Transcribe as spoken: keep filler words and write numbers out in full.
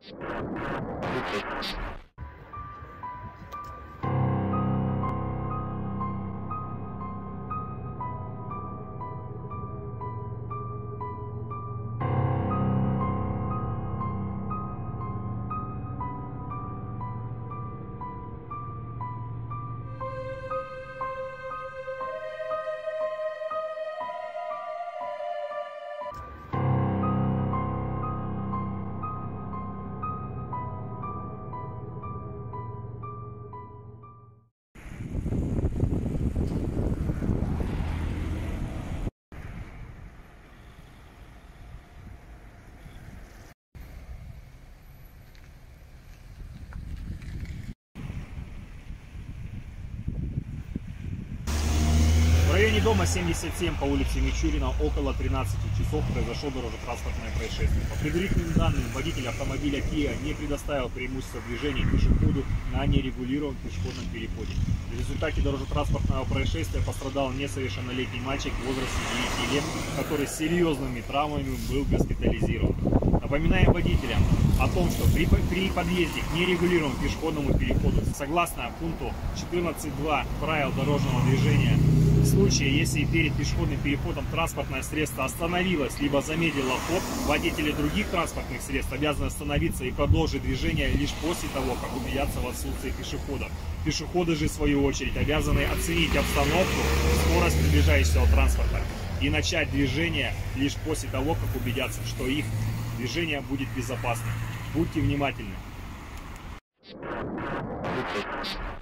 В районе дома семьдесят семь по улице Мичурина около тринадцати часов произошло дорожно-транспортное происшествие. По предварительным данным, водитель автомобиля Kia не предоставил преимущество движения пешеходу на нерегулированном пешеходном переходе. В результате дорожно-транспортного происшествия пострадал несовершеннолетний мальчик в возрасте девяти лет, который с серьезными травмами был госпитализирован. Напоминаем водителям о том, что при, при подъезде к нерегулированному пешеходному переходу, согласно пункту четырнадцать точка два правил дорожного движения, в случае, если перед пешеходным переходом транспортное средство остановилось, либо замедлило ход, водители других транспортных средств обязаны остановиться и продолжить движение лишь после того, как убедятся в отсутствии пешехода. Пешеходы же, в свою очередь, обязаны оценить обстановку, скорость приближающегося транспорта и начать движение лишь после того, как убедятся, что их движение будет безопасным. Будьте внимательны.